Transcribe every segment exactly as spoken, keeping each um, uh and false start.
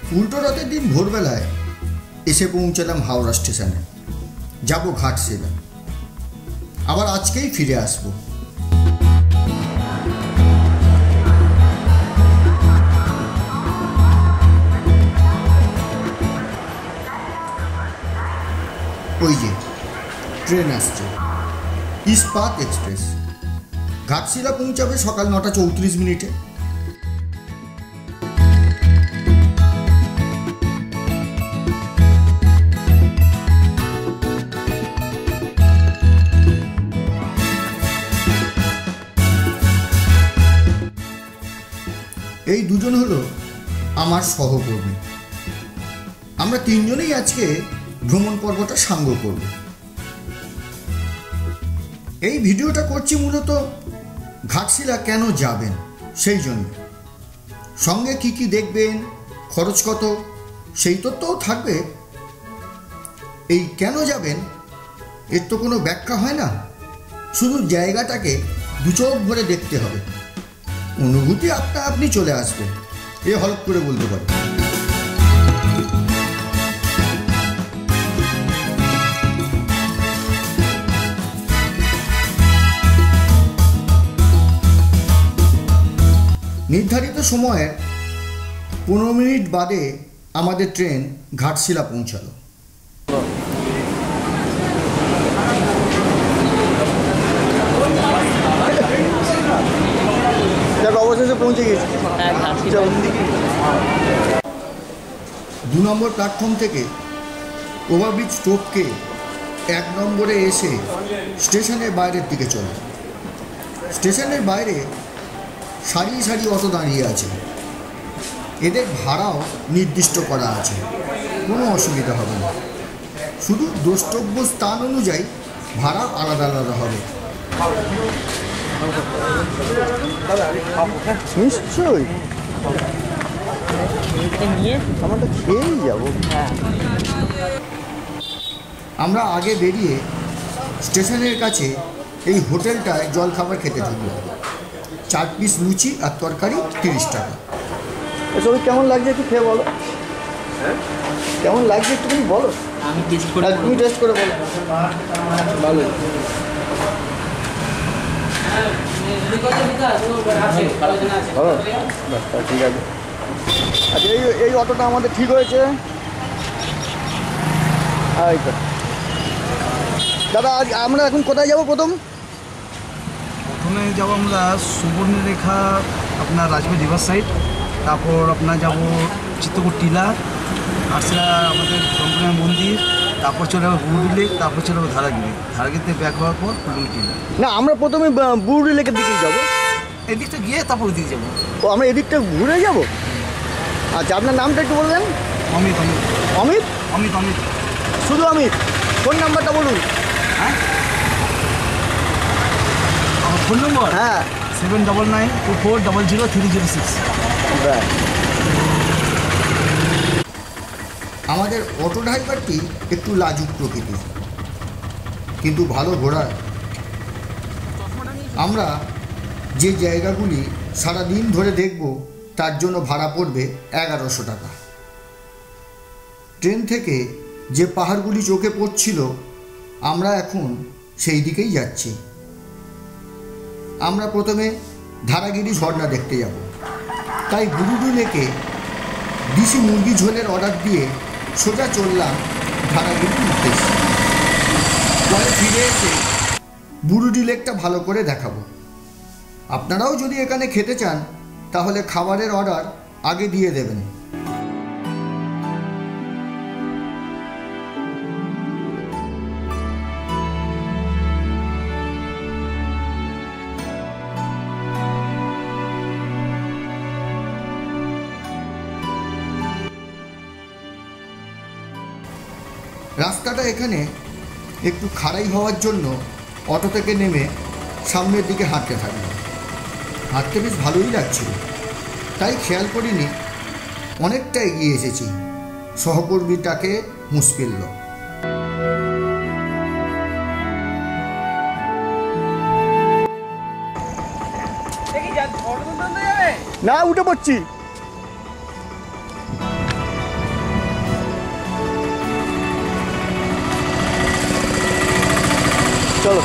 উল্টো রথের দিন ভোরবেলায় এসে পৌঁছালাম হাওড়া স্টেশনে। যাব ঘাটশিলা, আবার আজকেই ফিরে আসবো। ওই যে ট্রেন আসছে, ইস্পাত এক্সপ্রেস। ঘাটশিলা পৌঁছাবে সকাল নটা চৌত্রিশ মিনিটে। এই দুজন হলো আমার সহকর্মী। আমরা তিনজনেই আজকে ভ্রমণ পর্বটা সাঙ্গ করব। এই ভিডিওটা করছি মূলত ঘাটশিলা কেন যাবেন সেই জন্য। সঙ্গে কি কি দেখবেন, খরচ কত, সেই তথ্যও থাকবে। এই কেন যাবেন এর তো কোনো ব্যাখ্যা হয় না, শুধু জায়গাটাকে দু চোখ ভরে দেখতে হবে, অনুভূতি আপনা আপনি চলে আসবে, এ হলপ করে বলতে পারি। নির্ধারিত সময়ের পনেরো মিনিট বাদে আমাদের ট্রেন ঘাটশিলা পৌঁছালো। অবশেষে পৌঁছে গেছি দু নম্বর প্ল্যাটফর্ম থেকে। ওভারব্রিজ টপকে এক নম্বরে এসে স্টেশনের বাইরের দিকে চলে। স্টেশনের বাইরে সারি সারি অটো দাঁড়িয়ে আছে, এদের ভাড়াও নির্দিষ্ট করা আছে, কোনো অসুবিধা হবে না। শুধু দ্রষ্টব্য স্থান অনুযায়ী ভাড়া আলাদা আলাদা হবে। নিশ্চয়ই আমরা খেয়েই যাব। আমরা আগে বেরিয়ে স্টেশনের কাছে এই হোটেলটায় জলখাবার খেতে ঢুকলাম। চার পিস লুচি আর তরকারি তিরিশ টাকা। এসব কেমন লাগছে একটু খেয়ে বলো, কেমন লাগছে একটু তুমি বলো। আমি টেস্ট করে তুমি টেস্ট করে বলো। ভালো ঠিক আছে। আচ্ছা এই এই অটোটা আমাদের ঠিক হয়েছে। দাদা আজ আমরা এখন কোথায় যাব? প্রথম প্রথমে যাবো আমরা সুবর্ণরেখা, আপনার রাজবাড়ি রিভার সাইড, তারপর আপনার যাব চিত্তকূট টিলা, ঘাটশিলা আমাদের রংপুরের মন্দির, তারপর চলে যাবো বুরুডি লেক, তারপর চলে যাবো ধারাগিরি। ধারাগিরিতে ব্যাক হওয়ার পর ফুলগুলি টিলা। না আমরা প্রথমে বুরুডি লেকের দিকেই যাবো। এদিকটা গিয়ে তারপর ওইদিকে যাবো। ও আমরা এদিকটা ঘুরে যাবো। আচ্ছা আপনার নামটা একটু বলবেন? অমিত। অমিত অমিত অমিত অমিত শুধু অমিত। ফোন নাম্বারটা বলুন। হ্যাঁ আমার ফোন নম্বর হ্যাঁ seven double nine two four double zero three zero six. আমাদের অটো ড্রাইভারটি একটু লাজুক প্রকৃতির, কিন্তু ভালো ঘোড়ায়। আমরা যে জায়গাগুলি সারাদিন ধরে দেখব তার জন্য ভাড়া পড়বে এগারোশো টাকা। ট্রেন থেকে যে পাহাড়গুলি চোখে পড়ছিল আমরা এখন সেই দিকেই যাচ্ছি। আমরা প্রথমে ধারাগিরি ঝর্ণা দেখতে যাব, তাই বুরুডি লেকে দেশি মুরগি ঝোলের অর্ডার দিয়ে সোজা চললাম ধারাগিরির উদ্দেশ্যে। পরে ফিরে এসে বুরুডি লেকটা ভালো করে দেখাবো। আপনারাও যদি এখানে খেতে চান তাহলে খাবারের অর্ডার আগে দিয়ে দেবেন। রাস্তাটা এখানে একটু খাড়াই হওয়ার জন্য অটো থেকে নেমে সামনের দিকে হাঁটতে থাকলাম। হাঁটতে বেশ ভালোই লাগছিল, তাই খেয়াল করিনি অনেকটা এগিয়ে এসেছি। সহকর্মীটাকে মুশকিল। না উঠে পড়ছি। চলো।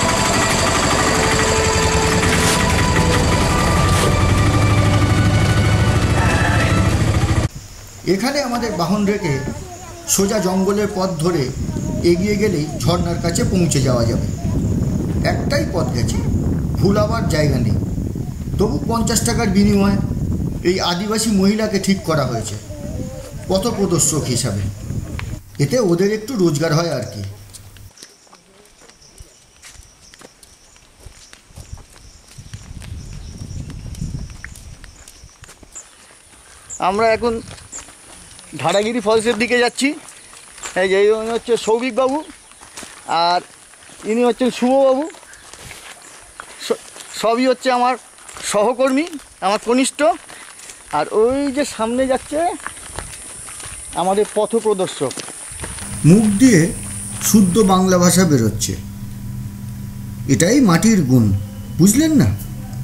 এখানে আমাদের বাহন রেখে সোজা জঙ্গলের পথ ধরে এগিয়ে গেলেই ঝর্ণার কাছে পৌঁছে যাওয়া যাবে। একটাই পথ গেছে, ভুলাবার জায়গা নেই। তবু পঞ্চাশ টাকার বিনিময়ে এই আদিবাসী মহিলাকে ঠিক করা হয়েছে পথপ্রদর্শক হিসাবে। এতে ওদের একটু রোজগার হয় আর কি। আমরা এখন ধারাগিরি ফলসের দিকে যাচ্ছি। এই যে ইনি হচ্ছে সৌভিকবাবু, আর ইনি হচ্ছেন শুভবাবু। সবই হচ্ছে আমার সহকর্মী, আমার কনিষ্ঠ। আর ওই যে সামনে যাচ্ছে আমাদের পথপ্রদর্শক। মুখ দিয়ে শুদ্ধ বাংলা ভাষা বেরোচ্ছে, এটাই মাটির গুণ, বুঝলেন না?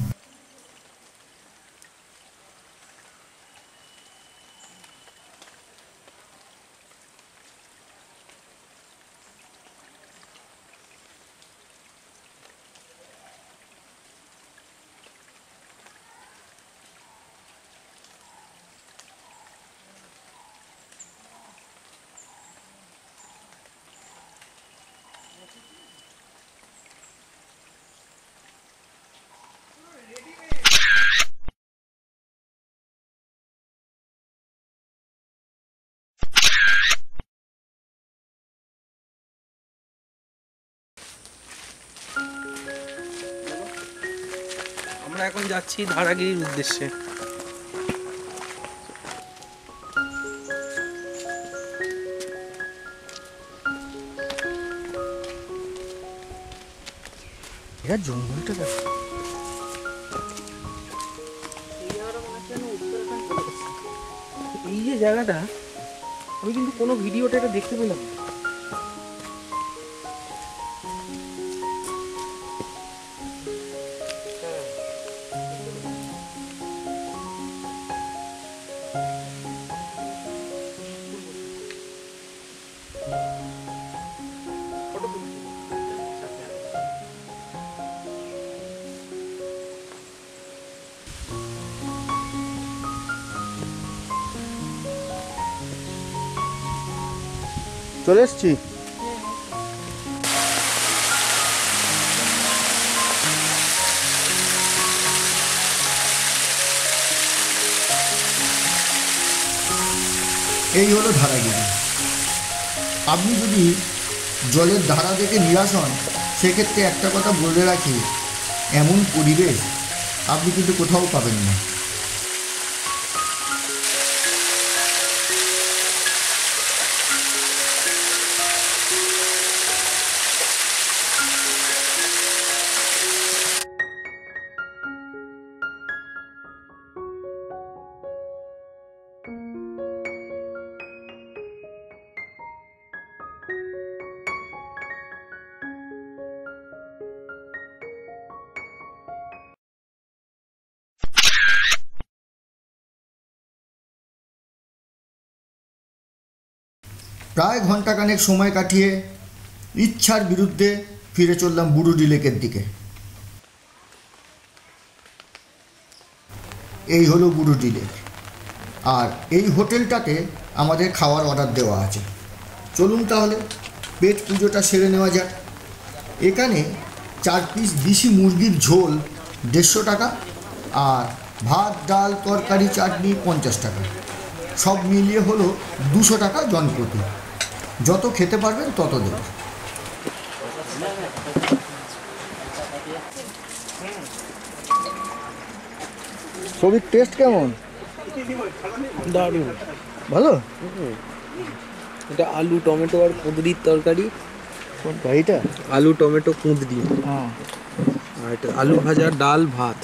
আমরা এখন যাচ্ছি ধারাগিরির উদ্দেশ্যে। এরা জঙ্গলটা দেখো, এই যে জায়গাটা, আমি কিন্তু কোনো ভিডিওটা এটা দেখতে পেলাম না। চলে এসছি। এই হলো ধারাগিরি। আপনি যদি জলের ধারা দেখে নিরাশ হন, সেক্ষেত্রে একটা কথা বলে রাখি, এমন পরিবেশ আপনি কিন্তু কোথাও পাবেন না। প্রায় ঘন্টাখানেক সময় কাটিয়ে ইচ্ছার বিরুদ্ধে ফিরে চললাম বুরুডি লেকের দিকে। এই হলো বুরুডি লেক, আর এই হোটেলটাতে আমাদের খাওয়ার অর্ডার দেওয়া আছে। চলুন তাহলে পেট পুজোটা সেরে নেওয়া যাক। এখানে চার পিস দেশি মুরগির ঝোল দেড়শো টাকা, আর ভাত ডাল তরকারি চাটনি পঞ্চাশ টাকা, সব মিলিয়ে হলো দুশো টাকা জনপ্রতি। যত খেতে পারবেন তত দেবেন। ছবির টেস্ট কেমন? দারুণ ভালো। এটা আলু টমেটো আর কুঁদরির তরকারি। কোনটা? এইটা আলু টমেটো কুঁদরি, হ্যাঁ। আর এটা আলু ভাজা ডাল ভাত।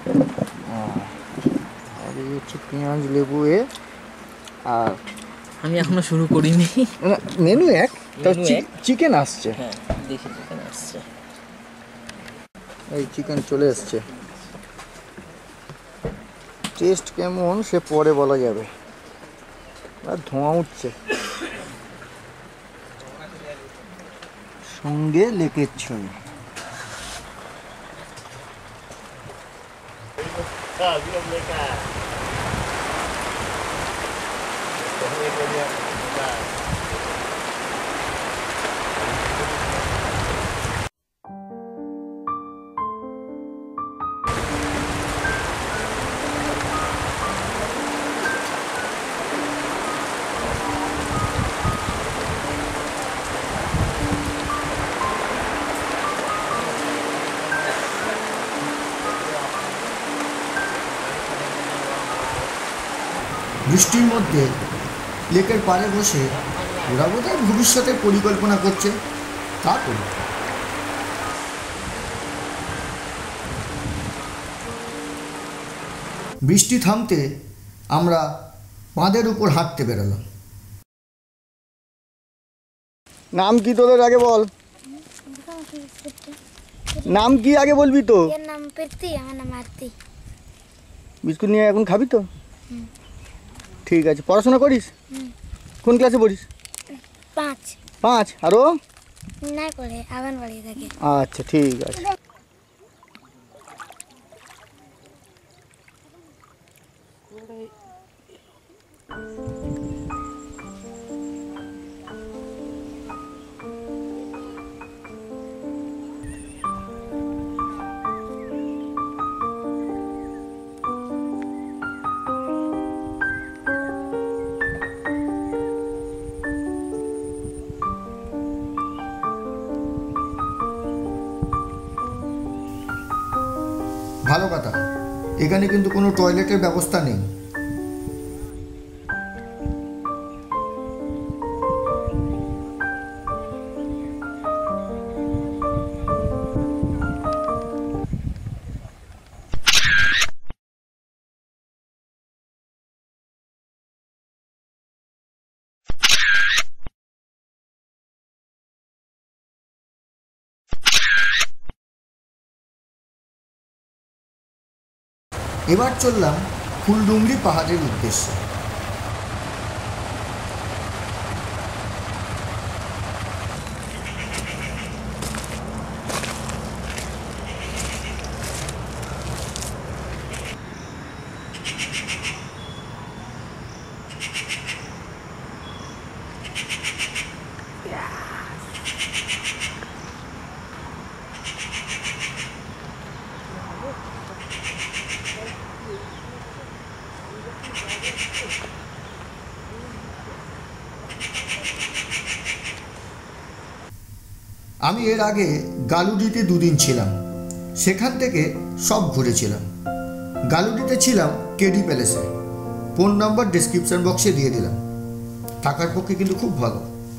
আর এই হচ্ছে পেঁয়াজ লেবু এ। আর আমি এখনো শুরু করিনি। মেনু এক, মেনু এক। চিকেন আসছে। হ্যাঁ, দেশি চিকেন আসছে। এই চিকেন চলে এসছে। টেস্ট কেমন সে পরে বলা যাবে। আর ধোঁয়া উঠছে, সঙ্গে লেকের ছবি। বৃষ্টির মধ্যে লেকের পাড়ে বসে ওরা বোধহয় ভবিষ্যতের পরিকল্পনা করছে, তা করুন। বৃষ্টি থামতে আমরা বাঁধের উপর হাঁটতে বেরোলাম। নাম কি তোদের আগে বল, নাম কি আগে বলবি তো? এর নাম প্রীতি, আমার নাম আরতি। বিস্কুট নিয়ে এখন খাবি তো? ঠিক আছে। পড়াশোনা করিস? কোন ক্লাসে পড়িস? পাঁচ। পাঁচ। আরও না করে আঙ্গনবাড়ি থাকে। আচ্ছা ঠিক আছে। ভালো কথা, এখানে কিন্তু কোনো টয়লেটের ব্যবস্থা নেই। এবার চললাম ফুলডুংরি পাহাড়ের উদ্দেশ্যে। আমি এর আগে গালুডিতে দুদিন ছিলাম, সেখান থেকে সব ঘুরেছিলাম। গালুডিতে ছিলাম কেডি প্যালেসে, ফোন নাম্বার ডেসক্রিপশন বক্সে দিয়ে দিলাম। থাকার পক্ষে কিন্তু খুব ভালো।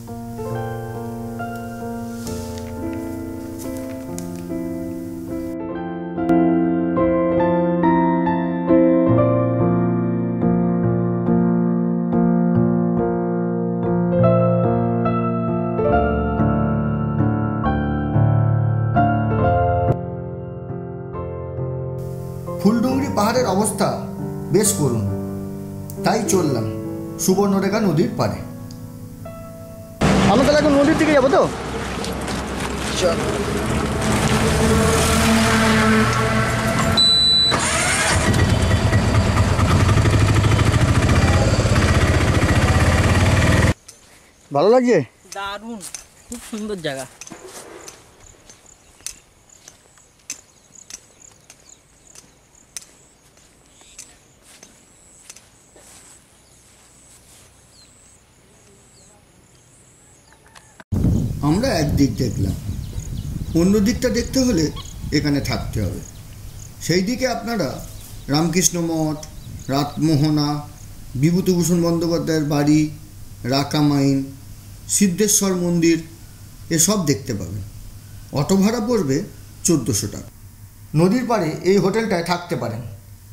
ফুলডুংরি পাহাড়ের অবস্থা বেশ করুণ, তাই চললাম সুবর্ণরেখা নদীর পাড়ে। আমরা তাহলে এখন নদীর দিকে যাবো তো? চলো। ভালো লাগছে? দারুণ, খুব সুন্দর জায়গা। আমরা একদিক দেখলাম, অন্য দিকটা দেখতে হলে এখানে থাকতে হবে। সেই দিকে আপনারা রামকৃষ্ণ মঠ, রাতমোহনা, বিভূতিভূষণ বন্দ্যোপাধ্যায়ের বাড়ি, রাকামাইন, সিদ্ধেশ্বর মন্দির এসব দেখতে পাবেন। অটো ভাড়া পড়বে চোদ্দোশো টাকা। নদীর পাড়ে এই হোটেলটায় থাকতে পারেন।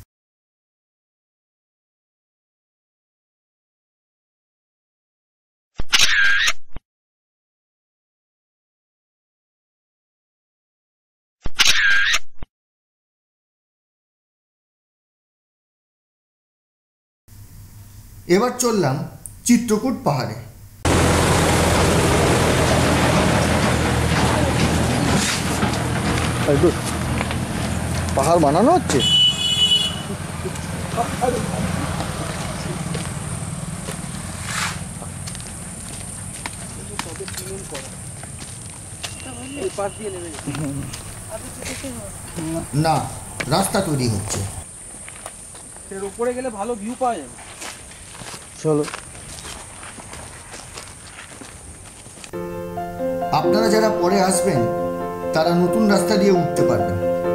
এবার চললাম চিত্রকূট পাহাড়ে। পাহাড় বানানো হচ্ছে? এই পাশ দিয়ে নেমে যাবে। না, রাস্তা তৈরি হচ্ছে। এর উপরে গেলে ভালো ভিউ পাওয়া যাবে। চলো। আপনারা যারা পরে আসবেন তারা নতুন রাস্তা দিয়ে উঠতে পারবেন।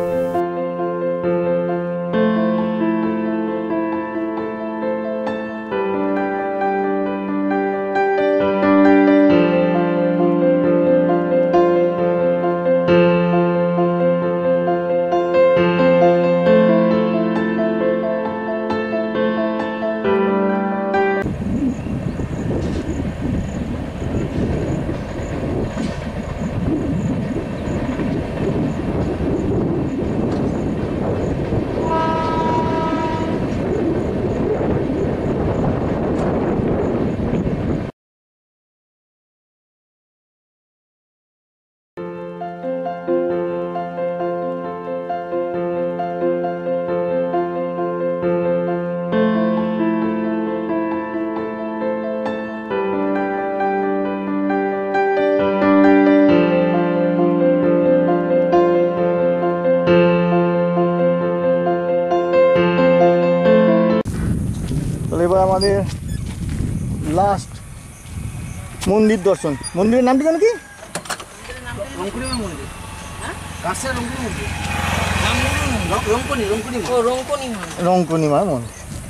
এবার আমাদের লাস্ট মন্দির দর্শন। মন্দিরের নামটি জানো কি? রংকুনিমা মন্দির। কাছের রংকুনি মন্দির। রংকুনি রংকুনি ও রংকনি হয়। রংকনি মার মন্দির।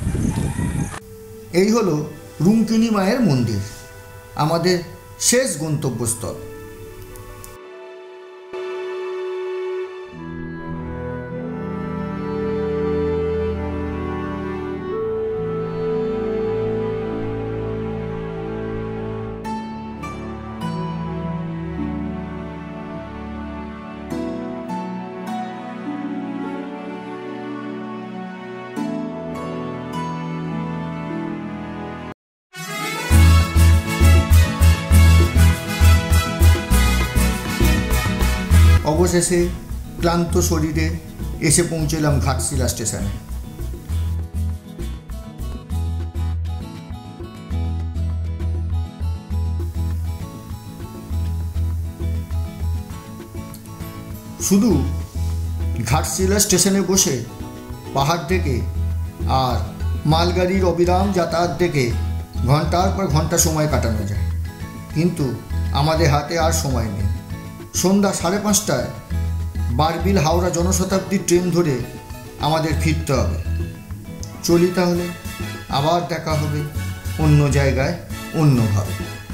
এই হলো রুঙ্কিনী মায়ের মন্দির, আমাদের শেষ গন্তব্যস্থল। অবশেষে ক্লান্ত শরীরে এসে পৌঁছলাম ঘাটশিলা স্টেশনে। শুধু ঘাটশিলা স্টেশনে বসে পাহাড় দেখে আর মালগাড়ির অবিরাম যাতায়াত দেখে ঘন্টার পর ঘন্টা সময় কাটানো যায়, কিন্তু আমাদের হাতে আর সময় নেই। সন্ধ্যা সাড়ে পাঁচটায় বারবিল হাওড়া জনশতাব্দী ট্রেন ধরে আমাদের ফিরতে হবে। চলি তাহলে, আবার দেখা হবে অন্য জায়গায় অন্যভাবে।